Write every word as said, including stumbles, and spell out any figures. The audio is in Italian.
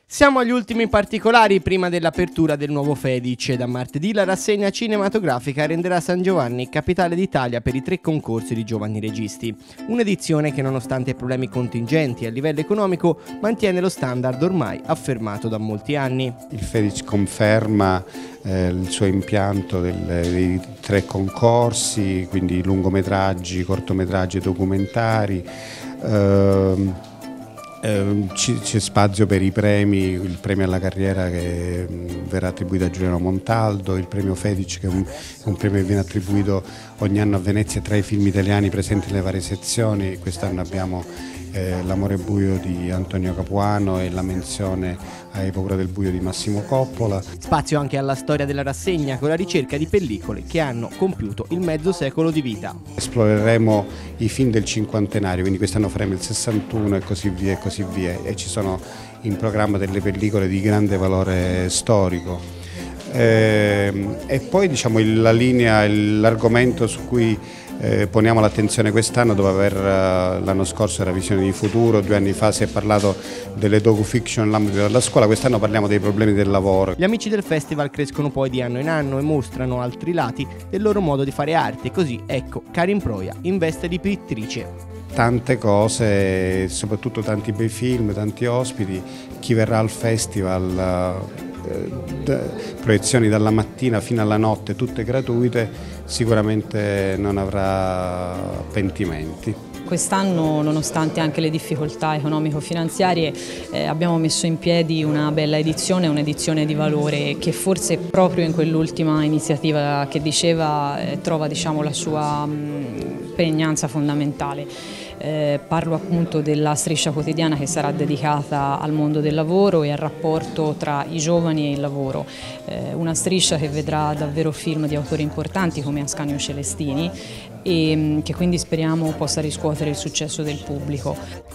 Siamo agli ultimi particolari prima dell'apertura del nuovo Fedic. Da martedì la rassegna cinematografica renderà San Giovanni capitale d'Italia per i tre concorsi di giovani registi. Un'edizione che, nonostante problemi contingenti a livello economico, mantiene lo standard ormai affermato da molti anni. Il Fedic conferma eh, il suo impianto del, dei tre concorsi, quindi lungometraggi, cortometraggi e documentari. Eh, C'è spazio per i premi, il premio alla carriera che verrà attribuito a Giuliano Montaldo, il premio Fedic che è un, è un premio che viene attribuito ogni anno a Venezia tra i film italiani presenti nelle varie sezioni. Quest'anno abbiamo eh, L'amore buio di Antonio Capuano e la menzione Hai paura del buio di Massimo Coppola. Spazio anche alla storia della rassegna con la ricerca di pellicole che hanno compiuto il mezzo secolo di vita. Esploreremo i film del cinquantenario, quindi quest'anno faremo il sessantuno e così via e così via, e ci sono in programma delle pellicole di grande valore storico. Eh, e poi diciamo la linea, l'argomento su cui eh, poniamo l'attenzione quest'anno, dopo aver uh, l'anno scorso era Visione di futuro, due anni fa si è parlato delle docu-fiction nell'ambito della scuola, quest'anno parliamo dei problemi del lavoro. Gli amici del festival crescono poi di anno in anno e mostrano altri lati del loro modo di fare arte, così ecco Karin Proia in veste di pittrice. Tante cose, soprattutto tanti bei film, tanti ospiti, chi verrà al festival, eh, proiezioni dalla mattina fino alla notte, tutte gratuite, sicuramente non avrà pentimenti. Quest'anno, nonostante anche le difficoltà economico-finanziarie, eh, abbiamo messo in piedi una bella edizione, un'edizione di valore che forse proprio in quell'ultima iniziativa che diceva eh, trova diciamo, la sua mh, pregnanza fondamentale. Eh, parlo appunto della striscia quotidiana che sarà dedicata al mondo del lavoro e al rapporto tra i giovani e il lavoro. Eh, una striscia che vedrà davvero film di autori importanti come Ascanio Celestini e che quindi speriamo possa riscuotere il successo del pubblico.